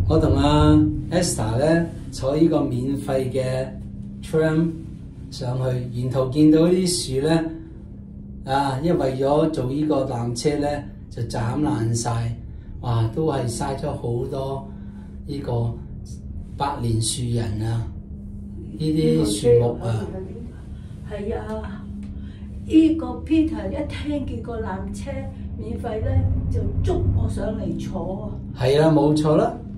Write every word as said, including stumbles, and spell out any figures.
我同阿 Esther 咧坐呢個免費嘅 tram 上去，沿途見到啲樹咧，啊，因為為咗做呢個纜車咧，就斬爛晒，哇，都係嘥咗好多呢個百年樹人啊！呢啲樹木啊， 係啊！呢個 Peter 一聽見個纜車免費咧，就捉我上嚟坐啊！ 係啦，冇錯啦。